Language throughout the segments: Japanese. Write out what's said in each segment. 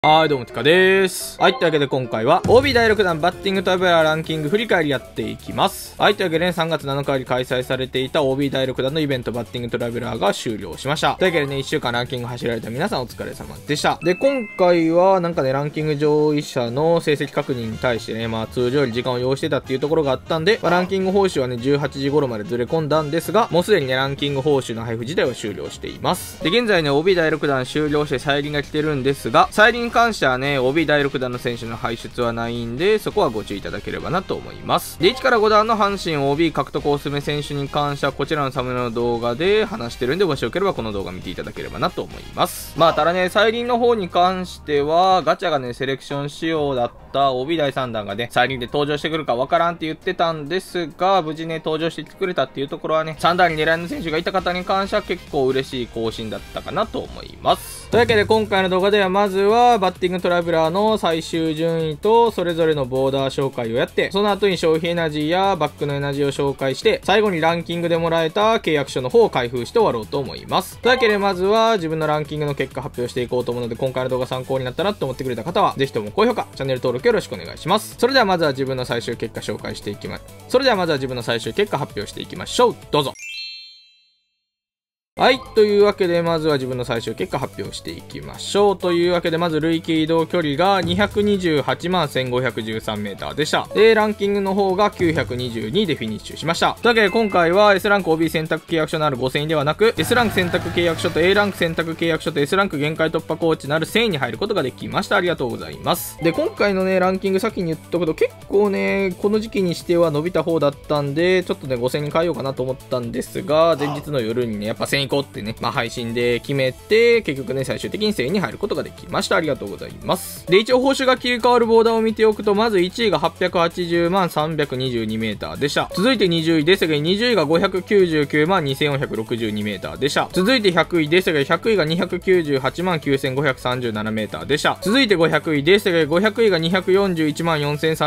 はい、どうも、てかでーす。はい、というわけで今回は、OB 第6弾バッティングトラベラーランキング振り返りやっていきます。はい、というわけでね、3月7日に開催されていた OB 第6弾のイベントバッティングトラベラーが終了しました。というわけでね、1週間ランキング走られた皆さんお疲れ様でした。で、今回は、なんかね、ランキング上位者の成績確認に対してね、通常より時間を要してたっていうところがあったんで、ランキング報酬はね、18時頃までずれ込んだんですが、もうすでにね、ランキング報酬の配布自体は終了しています。で、現在ね、OB 第6弾終了して再臨が来てるんですが、再臨に関してはね、OB 第6弾の選手の輩出はないんで、そこはご注意いただければなと思います。で、1から5弾の阪神 OB 獲得おすすめ選手に関しては、こちらのサムネの動画で話してるんで、もしよければこの動画見ていただければなと思います。ただね、再臨の方に関しては、ガチャがね、セレクション仕様だった OB 第3弾がね、再臨で登場してくるかわからんって言ってたんですが、無事ね、登場してきてくれたっていうところはね、3弾に狙いの選手がいた方に関しては結構嬉しい更新だったかなと思います。というわけで今回の動画ではまずは、バッティングトラベラーの最終順位とそれぞれのボーダー紹介をやって、その後に消費エナジーやバックのエナジーを紹介して、最後にランキングでもらえた契約書の方を開封して終わろうと思います。というわけでまずは自分のランキングの結果発表していこうと思うので、今回の動画参考になったなと思ってくれた方は、ぜひとも高評価、チャンネル登録よろしくお願いします。それではまずは自分の最終結果紹介していきます。それではまずは自分の最終結果発表していきましょう。どうぞ。はい。というわけで、まずは自分の最終結果発表していきましょう。というわけで、まず累計移動距離が228万1513メーターでした。で、ランキングの方が922でフィニッシュしました。というわけで、今回は S ランク OB 選択契約書のある5000円ではなく、S ランク選択契約書と A ランク選択契約書と S ランク限界突破コーチのある1000円に入ることができました。ありがとうございます。で、今回のね、ランキング先に言っとくと、結構ね、この時期にしては伸びた方だったんで、ちょっとね、5000円に変えようかなと思ったんですが、前日の夜にね、やっぱ1000円行こうってね、配信で決めて、結局ね、最終的に1000円に入ることができました。ありがとうございます。で、一応報酬が切り替わるボーダーを見ておくと、まず1位が880万322メーターでした。続いて20位ですが、20位が599万2462メーターでした。続いて100位ですが、100位が298万9537メーターでした。続いて500位ですが、500位が241万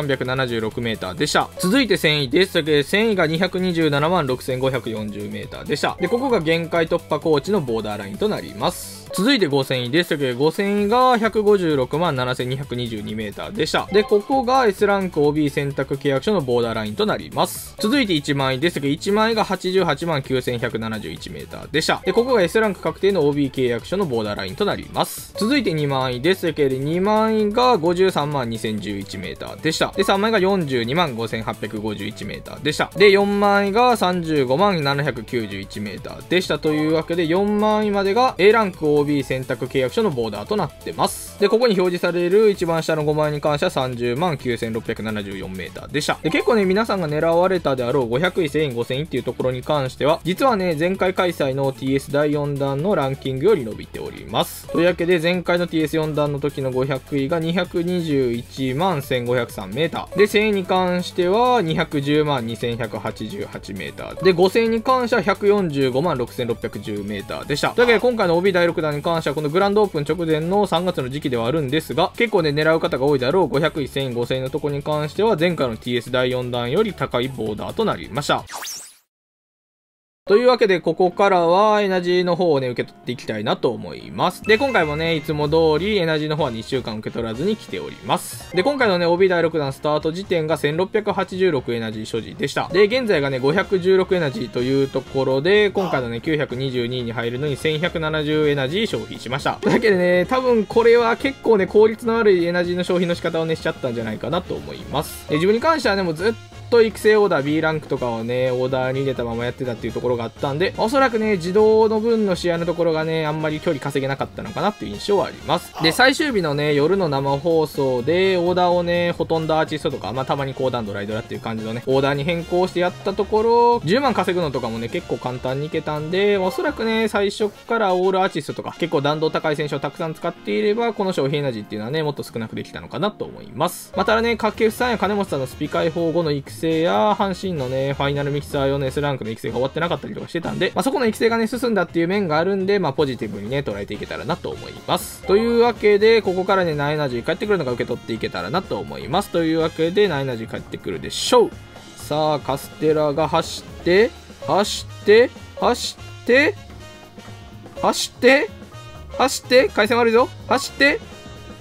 4376メーターでした。続いて1000位ですが、1000位が227万6540メーターでした。で、ここが限界突破コーチのボーダーラインとなります。続いて5000位ですが、5000位が156万7222メーターでした。で、ここが S ランク OB 選択契約書のボーダーラインとなります。続いて1万位ですが、1万位が88万9171メーターでした。で、ここが S ランク確定の OB 契約書のボーダーラインとなります。続いて2万位ですが、2万位が53万2011メーターでした。で、3万位が42万5851メーターでした。で、4万位が35万791メーターでした。というわけで、4万位までが A ランク OB 選択契約書のボーダーとなってます。で、ここに表示される一番下の5万円に関しては30万9674メーターでした。で、結構ね、皆さんが狙われたであろう500位、1000位、5000位っていうところに関しては、実はね、前回開催の TS 第4弾のランキングより伸びております。というわけで、前回の TS4 弾の時の500位が221万1503メーター。で、1000位に関しては210万2188メーター。で、5000位に関しては145万6610メーターでした。というわけで、今回の OB 第6弾に関してはこのグランドオープン直前の3月の時期ではあるんですが、結構ね、狙う方が多いだろう500位、1000位、5000位のところに関しては前回の TS 第4弾より高いボーダーとなりました。というわけで、ここからはエナジーの方をね、受け取っていきたいなと思います。で、今回もね、いつも通りエナジーの方は2週間受け取らずに来ております。で、今回のね、OB 第6弾スタート時点が1686エナジー所持でした。で、現在がね、516エナジーというところで、今回のね、922に入るのに1170エナジー消費しました。というわけでね、多分これは結構ね、効率の悪いエナジーの消費の仕方をね、しちゃったんじゃないかなと思います。で、自分に関してはね、もうずっと育成オーダー B ランクとかをね、オーダーに入れたままやってたっていうところがあったんで、おそらくね、自動の分の試合のところがね、あんまり距離稼げなかったのかなっていう印象はあります。で、最終日のね、夜の生放送で、オーダーをね、ほとんどアーティストとか、たまに高弾ドライドラっていう感じのね、オーダーに変更してやったところ、10万稼ぐのとかもね、結構簡単にいけたんで、おそらくね、最初からオールアーティストとか、結構弾道高い選手をたくさん使っていれば、この消費エナジーっていうのはね、もっと少なくできたのかなと思います。ただね、掛布さんや金本さんのスピ解放後の育成や、阪神のね、ファイナルミキサー用の S ランクの育成が終わってなかったりとかしてたんで、そこの育成がね、進んだっていう面があるんで、ポジティブにね、捉えていけたらなと思います。というわけで、ここからね、ナイエナジー帰ってくるのが受け取っていけたらなと思います。というわけで、ナイエナジー帰ってくるでしょう。さあ、カステラが走って、走って、走って、走って、走って、回線悪いぞ。走って、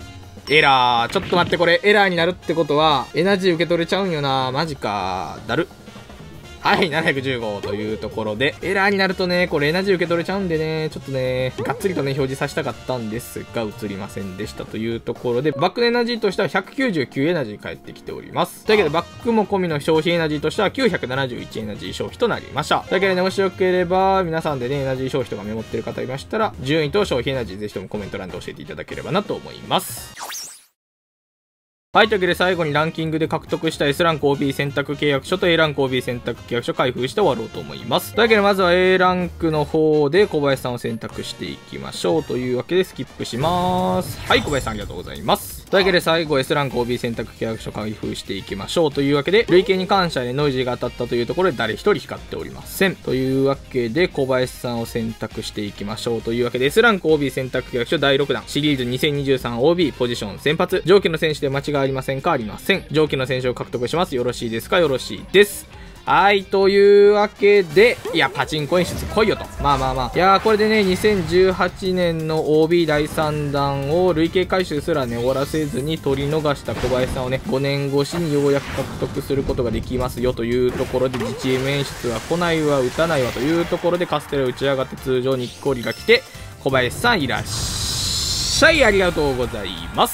エラー。ちょっと待って、これエラーになるってことは、エナジー受け取れちゃうんよな。マジか。だる。はい、715というところで、エラーになるとね、これエナジー受け取れちゃうんでね、ちょっとね、がっつりとね、表示させたかったんですが、映りませんでしたというところで、バックのエナジーとしては199エナジー返ってきております。というわけで、バックも込みの消費エナジーとしては971エナジー消費となりました。というわけでね、もしよければ、皆さんでね、エナジー消費とかメモってる方いましたら、順位と消費エナジーぜひともコメント欄で教えていただければなと思います。はい、というわけで最後にランキングで獲得した S ランク OB 選択契約書と A ランク OB 選択契約書開封して終わろうと思います。というわけでまずは A ランクの方で小林さんを選択していきましょう。というわけでスキップします。はい、小林さんありがとうございます。というわけで最後 S ランク OB 選択契約書開封していきましょう。というわけで累計に関してノイジーが当たったというところで誰一人光っておりません。というわけで小林さんを選択していきましょう。というわけで S ランク OB 選択契約書第6弾シリーズ 2023OB ポジション先発上記の選手で間違いありませんか？ありません。上記の選手を獲得します。よろしいですか？よろしいです。はい、というわけで、いや、パチンコ演出来いよと。まあ。いやー、これでね、2018年の OB 第3弾を累計回収すらね、終わらせずに取り逃した小林さんをね、5年越しにようやく獲得することができますよというところで、自チーム演出は来ないわ、打たないわというところで、カステラ打ち上がって通常にっこりが来て、小林さんいらっしゃい、ありがとうございます。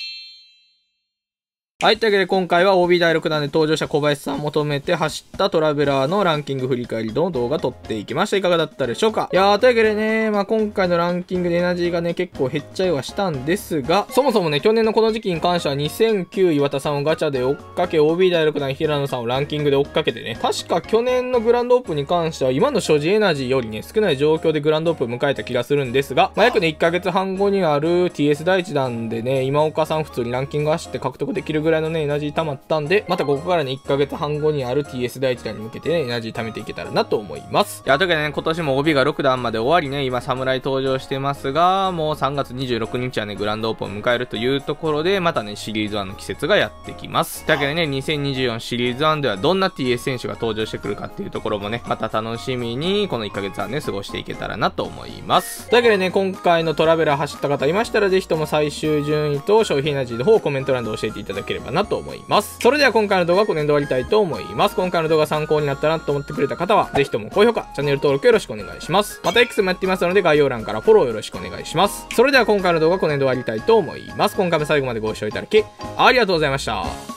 はい。というわけで今回は OB 第6弾で登場した小林さんを求めて走ったトラベラーのランキング振り返りの動画撮っていきました。いかがだったでしょうか？いやー、というわけでね、今回のランキングでエナジーがね、結構減っちゃいはしたんですが、そもそもね、去年のこの時期に関しては2009岩田さんをガチャで追っかけ、OB 第6弾平野さんをランキングで追っかけてね、確か去年のグランドオープンに関しては今の所持エナジーよりね、少ない状況でグランドオープンを迎えた気がするんですが、約ね、1ヶ月半後にある TS 第1弾でね、今岡さん普通にランキング走って獲得できるぐらいのね、エナジー溜まったんで、またここからね、1ヶ月半後にある TS 第1弾に向けてね、エナジー貯めていけたらなと思います。いや、というわけでね、今年も OB が6弾まで終わりね、今、侍登場してますが、もう3月26日はね、グランドオープンを迎えるというところで、またね、シリーズ1の季節がやってきます。というわけでね、2024シリーズ1ではどんな TS 選手が登場してくるかっていうところもね、また楽しみに、この1ヶ月はね、過ごしていけたらなと思います。というわけでね、今回のトラベラー走った方いましたら、ぜひとも最終順位と消費エナジーの方をコメント欄で教えていただければなと思います。それでは今回の動画はこの辺で終わりたいと思います。今回の動画参考になったなと思ってくれた方は、ぜひとも高評価、チャンネル登録よろしくお願いします。また X もやっていますので、概要欄からフォローよろしくお願いします。それでは今回の動画はこの辺で終わりたいと思います。今回も最後までご視聴いただき、ありがとうございました。